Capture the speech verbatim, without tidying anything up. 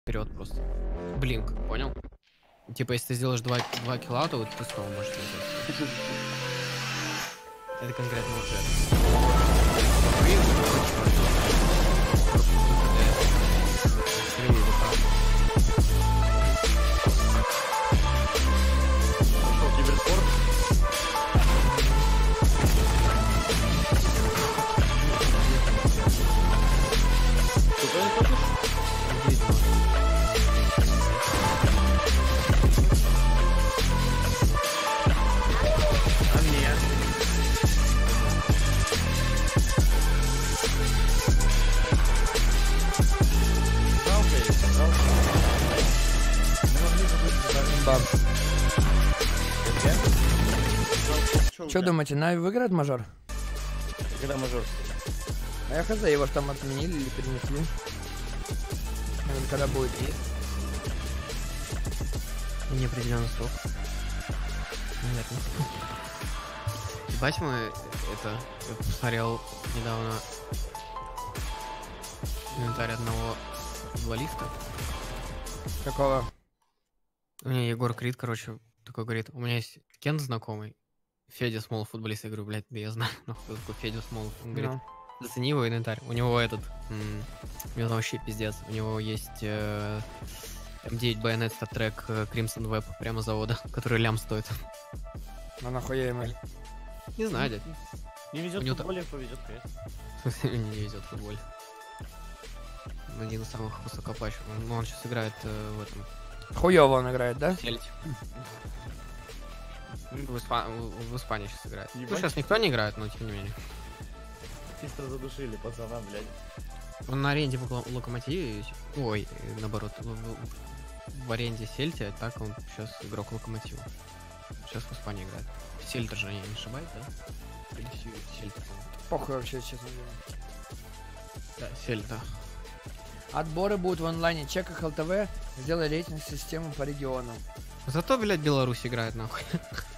Вперед просто. Блинк, понял? Типа, если ты сделаешь два, два килла, то вот ты снова можешь лететь. Это конкретно вот это. Пошел киберспорт. Что не хочешь? А нет. Жалко их, жалко. Мы могли бы быть даже Баб. жалко. Что думаете, Нави выиграет мажор? Когда мажор? А я хз, его ж там отменили или перенесли. Наверное, когда будет. Неопределенный срок. Наверное. Ебать мы это... Я посмотрел недавно комментарий одного футболиста. Какого? У меня Егор Крид, короче, такой говорит, у меня есть Кент знакомый, Федя Смолов футболист. Я говорю, блядь, да я знаю, но кто такой Федя Смолов. Он говорит, Ну. зацени его инвентарь. У него этот, м, у него там вообще пиздец. У него есть э, эм девять Bayonet статрек Crimson Web прямо завода, который лям стоит. А нахуя ему? Не знаю, дядь. Не везет У него в футболе, повезет, конечно. В смысле, мне не везет в футболе. Он один из самых высокоплачиваемых. Ну, он сейчас играет э, в этом. Хуёво он играет, да? Сельте. В, Испа- в- в Испании сейчас играет. Ну, Ебать. сейчас никто не играет, но тем не менее. Чисто задушили пацана, блядь. Он на аренде в Ло- Локомотиве, ой, э, наоборот, в, в- в аренде Сельте, а так он сейчас игрок Локомотива. Сейчас в Испании играет. Сельта же, не ошибаюсь, да? Или Сю- Сельта, по-моему. Похуй вообще, честно говоря. Да, Сельта. Отборы будут в онлайне. Чеках эл тэ вэ. Сделай рейтинг систему по регионам. Зато, блядь, Беларусь играет, нахуй.